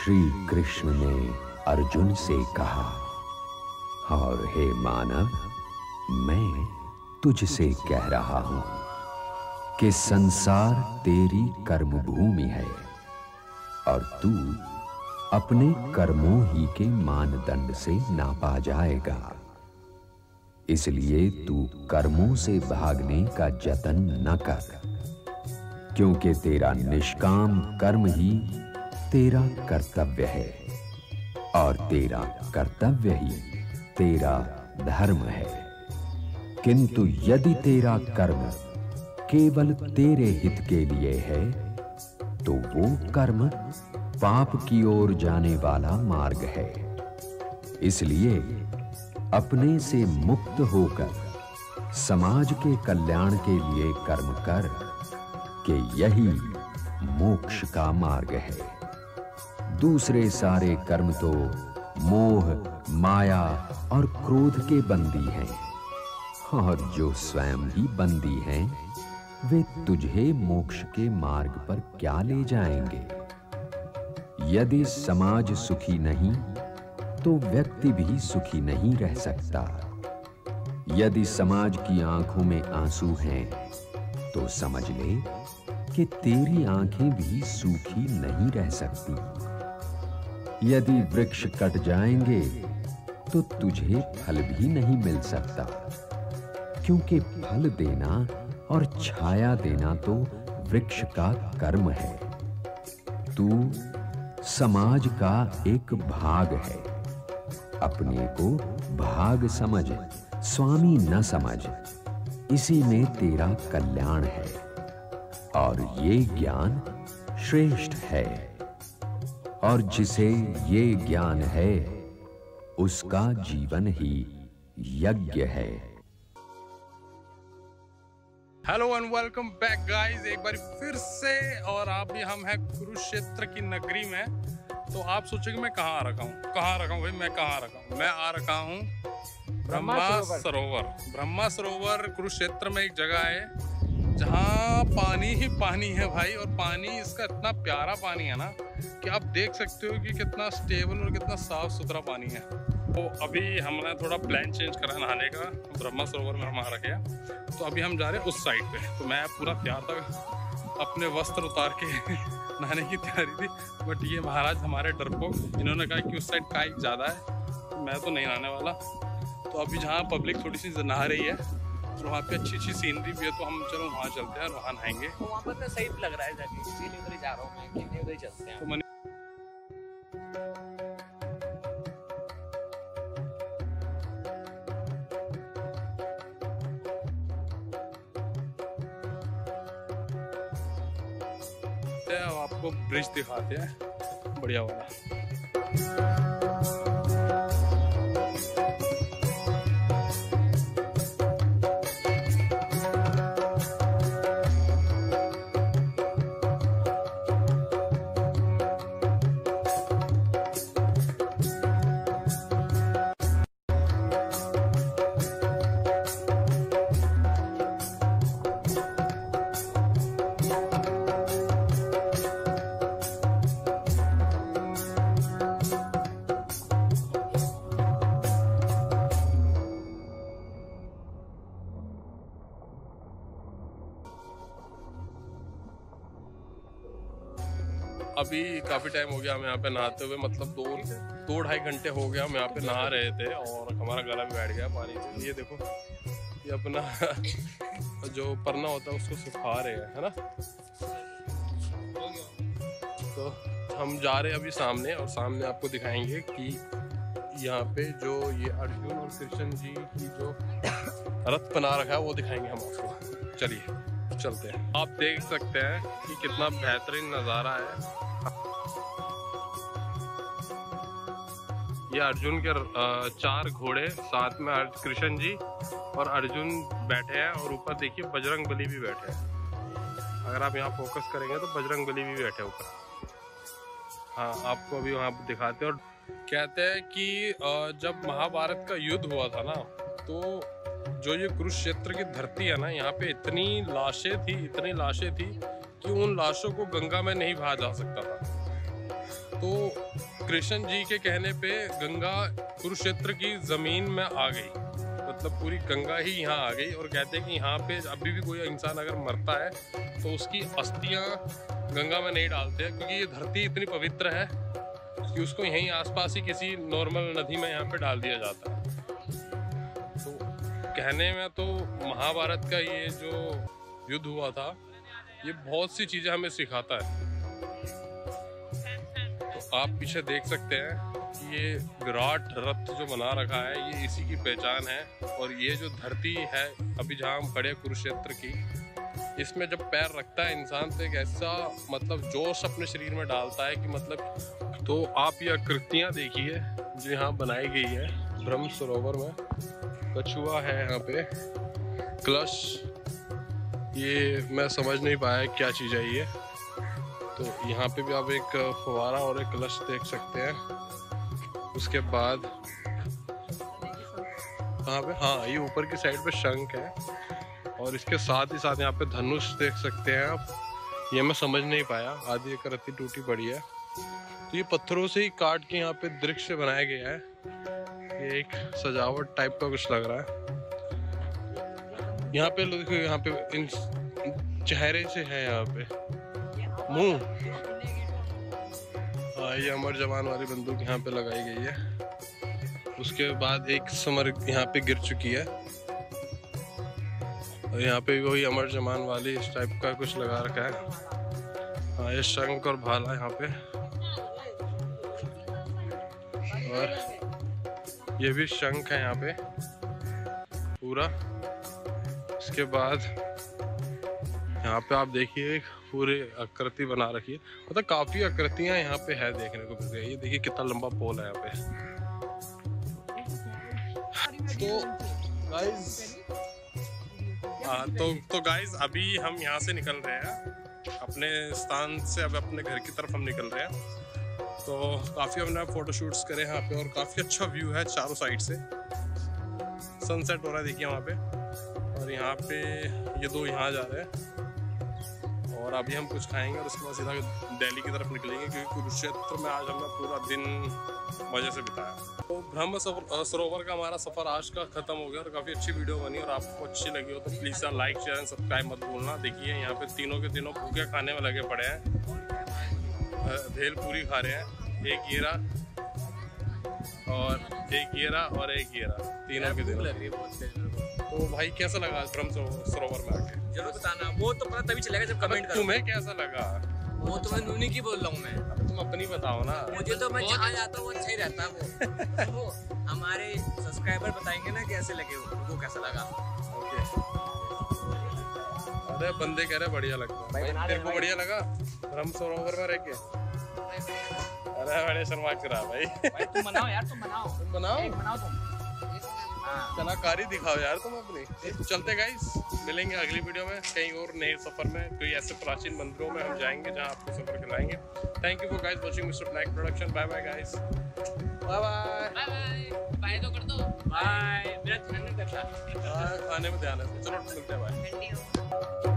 श्री कृष्ण ने अर्जुन से कहा, और हे मानव, मैं तुझसे कह रहा हूं कि संसार तेरी कर्मभूमि है और तू अपने कर्मों ही के मानदंड से नापा जाएगा। इसलिए तू कर्मों से भागने का जतन न कर, क्योंकि तेरा निष्काम कर्म ही तेरा कर्तव्य है और तेरा कर्तव्य ही तेरा धर्म है। किंतु यदि तेरा कर्म केवल तेरे हित के लिए है तो वो कर्म पाप की ओर जाने वाला मार्ग है। इसलिए अपने से मुक्त होकर समाज के कल्याण के लिए कर्म कर, कि यही मोक्ष का मार्ग है। दूसरे सारे कर्म तो मोह, माया और क्रोध के बंदी हैं, और जो स्वयं ही बंदी हैं, वे तुझे मोक्ष के मार्ग पर क्या ले जाएंगे। यदि समाज सुखी नहीं तो व्यक्ति भी सुखी नहीं रह सकता। यदि समाज की आंखों में आंसू हैं तो समझ ले कि तेरी आंखें भी सूखी नहीं रह सकती। यदि वृक्ष कट जाएंगे तो तुझे फल भी नहीं मिल सकता, क्योंकि फल देना और छाया देना तो वृक्ष का कर्म है। तू समाज का एक भाग है। अपने को भाग समझ, स्वामी न समझ। इसी में तेरा कल्याण है और ये ज्ञान श्रेष्ठ है। और जिसे ये ज्ञान है उसका जीवन ही यज्ञ है। Hello and welcome back guys, एक बार फिर से। और अभी हम हैं कुरुक्षेत्र की नगरी में। तो आप सोचेंगे मैं कहाँ आ रखा हूँ भाई, मैं कहाँ आ रखा हूँ? मैं आ रखा हूँ ब्रह्मा सरोवर कुरुक्षेत्र में एक जगह है जहाँ पानी ही पानी है भाई। और पानी इसका इतना प्यारा पानी है ना कि आप देख सकते हो कि कितना स्टेबल और कितना साफ सुथरा पानी है। तो अभी हमने थोड़ा प्लान चेंज करा नहाने का। ब्रह्मा सरोवर में हम आ रखे हैं, तो अभी हम जा रहे हैं उस साइड पे। तो मैं पूरा तैयार था, अपने वस्त्र उतार के नहाने की तैयारी थी। बट ये महाराज हमारे डरपोक, इन्होंने कहा कि उस साइड काइक ज़्यादा है, मैं तो नहीं नहाने वाला। तो अभी जहाँ पब्लिक थोड़ी सी नहा रही है तो वहाँ पे अच्छी सीनरी भी है, तो हम चलो वहाँ चलते हैं और वहाँ नहाएंगे। तो वहाँ पर तो सही लग रहा है जाके, इसीलिए उधर जा रहा हूँ मैं कि उधर चलते हैं। तो आपको ब्रिज दिखाते हैं बढ़िया वाला। अभी काफ़ी टाइम हो गया हमें यहाँ पे नहाते हुए, मतलब दो ढाई घंटे हो गया हम यहाँ पे नहा रहे थे और हमारा गला भी बैठ गया पानी से। ये देखो, ये अपना जो परना होता है उसको सुखा रहे हैं, है ना। तो हम जा रहे हैं अभी सामने, और सामने आपको दिखाएंगे कि यहाँ पे जो ये अर्जुन और कृष्ण जी की जो रथ बना रखा है वो दिखाएंगे हम आपको। चलिए चलते हैं। आप देख सकते हैं कि कितना बेहतरीन नज़ारा है। ये अर्जुन के 4 घोड़े, साथ में कृष्ण जी और अर्जुन बैठे हैं, और ऊपर देखिए बजरंग बली भी बैठे हैं। अगर आप यहाँ फोकस करेंगे तो बजरंग बली भी बैठे ऊपर। हाँ, आपको अभी वहाँ दिखाते हैं। और कहते हैं कि जब महाभारत का युद्ध हुआ था ना, तो जो ये कुरुक्षेत्र की धरती है ना, यहाँ पे इतनी लाशें थी कि उन लाशों को गंगा में नहीं बहा जा सकता था। तो कृष्ण जी के कहने पे गंगा कुरुक्षेत्र की ज़मीन में आ गई, मतलब पूरी गंगा ही यहाँ आ गई। और कहते हैं कि यहाँ पे अभी भी कोई इंसान अगर मरता है तो उसकी अस्थियाँ गंगा में नहीं डालते हैं, क्योंकि ये धरती इतनी पवित्र है कि उसको यहीं आसपास ही किसी नॉर्मल नदी में यहाँ पे डाल दिया जाता है। तो कहने में तो महाभारत का ये जो युद्ध हुआ था ये बहुत सी चीज़ें हमें सिखाता है। तो आप पीछे देख सकते हैं कि ये विराट रथ जो बना रखा है ये इसी की पहचान है। और ये जो धरती है अभी जहाँ हम खड़े कुरुक्षेत्र की, इसमें जब पैर रखता है इंसान तो एक ऐसा मतलब जोश अपने शरीर में डालता है कि मतलब। तो आप ये आकृतियाँ देखिए जो यहाँ बनाई गई है ब्रह्म सरोवर में। कछुआ है यहाँ पे, कलश, ये मैं समझ नहीं पाया क्या चीज़ है ये। तो यहाँ पे भी आप एक फव्वारा और एक कलश देख सकते हैं। उसके बाद कहाँ पे, हाँ ये ऊपर की साइड पे शंख है और इसके साथ ही साथ यहाँ पे धनुष देख सकते हैं आप। ये मैं समझ नहीं पाया, आधी एक रत्ती टूटी पड़ी है। तो ये पत्थरों से ही काट के यहाँ पे दृश्य बनाया गया है। ये एक सजावट टाइप का कुछ लग रहा है। यहाँ पे देखो, यहाँ पे इन चेहरे से है यहाँ पे मुंह। हाँ ये अमर जवान वाली बंदूक यहाँ पे लगाई गई है। उसके बाद एक समर यहाँ पे गिर चुकी है और यहाँ पे वही अमर जवान वाली इस टाइप का कुछ लगा रखा है। हाँ ये शंख और भाला यहाँ पे, और ये भी शंख है यहाँ पे पूरा। इसके बाद यहाँ पे आप देखिए पूरी आकृति बना रखी है, मतलब काफी आकृतियां यहाँ पे है देखने को मिल रही है। ये देखिए कितना लंबा पोल है यहाँ पे। तो गाइस तो गाइस अभी हम यहाँ से निकल रहे हैं अपने स्थान से, अब अपने घर की तरफ हम निकल रहे हैं। तो काफ़ी हमने फोटो शूट्स करे यहाँ पे और काफ़ी अच्छा व्यू है चारों साइड से। सनसेट हो रहा है देखिए वहाँ पे, और यहाँ पे ये दो यहाँ जा रहे हैं। और अभी हम कुछ खाएंगे और उसके बाद सीधा दिल्ली की तरफ निकलेंगे, क्योंकि कुरुक्षेत्र में आज हमने पूरा दिन मज़े से बिताया। तो ब्रह्म सरोवर का हमारा सफ़र आज का ख़त्म हो गया और काफ़ी अच्छी वीडियो बनी। और आपको अच्छी लगी हो तो please like share and subscribe मत भूलना। देखिए यहाँ पे तीनों के तीनों भूखे खाने में लगे पड़े हैं, भेल पूरी खा रहे हैं। एक येरा और एक येरा और एक येरा, तीनों के तीनों। तो भाई कैसा लगा ब्रह्म सरोवर में आके? जरूर बताना, वो तो पता तभी चलेगा जब कमेंट करो। तुम्हें कैसा लगा? वो तो मैं नूनी की बोल रहा हूँ मैं। अब तुम अपनी बताओ ना। मुझे तो मैं जहाँ जाता हूँ अच्छा ही रहता है वो। हमारे सब्सक्राइबर बताएंगे ना कैसे लगे वो कैसा लगा। अरे बंदे कह रहे बढ़िया लगता है। तेरे को बढ़िया लगा ब्रह्म सरोवर में रह के? अरे बड़े शर्मा करा भाई। तुम बनाओ यार, तुम बनाओ तुम कलाकारी दिखाओ यार तुम अपनी। चलते गाइस, मिलेंगे अगली वीडियो में कहीं और नए सफर में, कोई ऐसे प्राचीन मंदिरों में हम जाएंगे जहां आपको सफर कराएंगे। Thank you for guys watching mister black production. Bye bye guys, bye bye bye तो कर दो। बाय, मेरा ध्यान नहीं करता। खाने में ध्यान है। चलो मिलते हैं, बाय।